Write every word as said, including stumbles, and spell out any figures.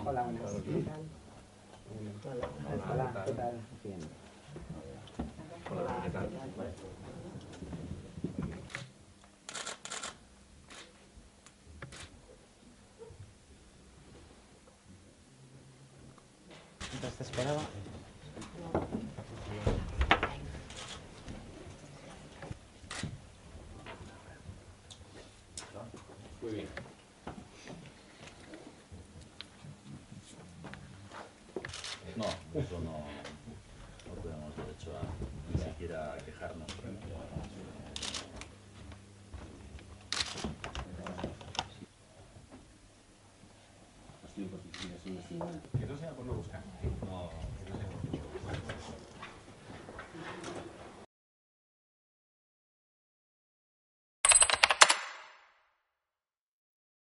Hola, buenas. ¿Qué tal? Hola, ¿qué tal? Bien. Hola, ¿qué tal? Mientras te esperaba. Muy bien. No, eso no, no tenemos derecho a ni siquiera a quejarnos. Que no sea por no buscar. No.